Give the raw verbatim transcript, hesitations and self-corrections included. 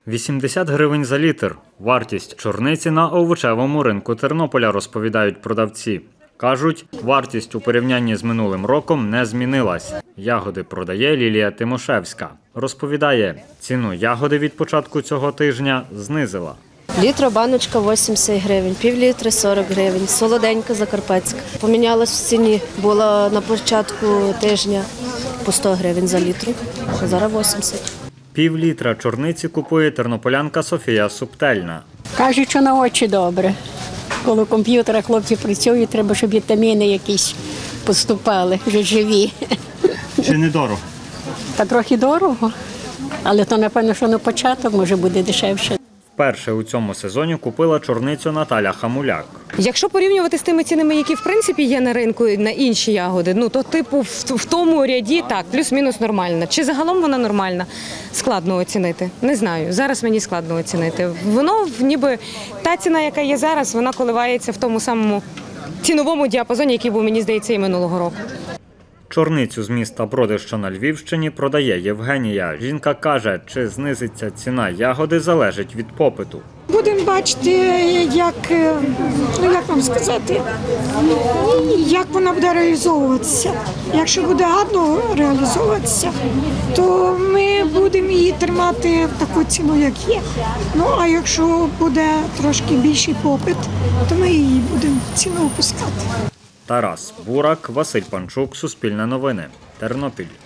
вісімдесят гривень за літр – вартість чорниці на овочевому ринку Тернополя, розповідають продавці. Кажуть, вартість у порівнянні з минулим роком не змінилась. Ягоди продає Лілія Тимошевська. Розповідає, ціну ягоди від початку цього тижня знизила. Літра баночка вісімдесят гривень, пів літри сорок гривень, солоденька закарпатська. Помінялась в ціні, була на початку тижня по сто гривень за літр, а зараз вісімдесят. Пів літра чорниці купує тернополянка Софія Субтельна. Кажуть, що на очі добре. Коли комп'ютера хлопці працюють, треба, щоб вітаміни якісь поступали, вже живі. Чи не дорого? Та трохи дорого, але то, напевно, що на початок може буде дешевше. Вперше у цьому сезоні купила чорницю Наталя Хамуляк. Якщо порівнювати з тими цінами, які в принципі є на ринку на інші ягоди, ну то типу в, в тому ряді так, плюс-мінус нормальна. Чи загалом вона нормальна? Складно оцінити. Не знаю. Зараз мені складно оцінити. Воно ніби та ціна, яка є зараз, вона коливається в тому самому ціновому діапазоні, який був, мені здається, і минулого року. Чорницю з міста Броди, що на Львівщині, продає Євгенія. Жінка каже, чи знизиться ціна ягоди, залежить від попиту. Будемо бачити, як, ну, як вам сказати, як вона буде реалізовуватися. Якщо буде гарно реалізовуватися, то ми будемо її тримати таку ціну, як є. Ну, а якщо буде трошки більший попит, то ми її будемо ціну опускати. Тарас Бурак, Василь Панчук, Суспільне новини, Тернопіль.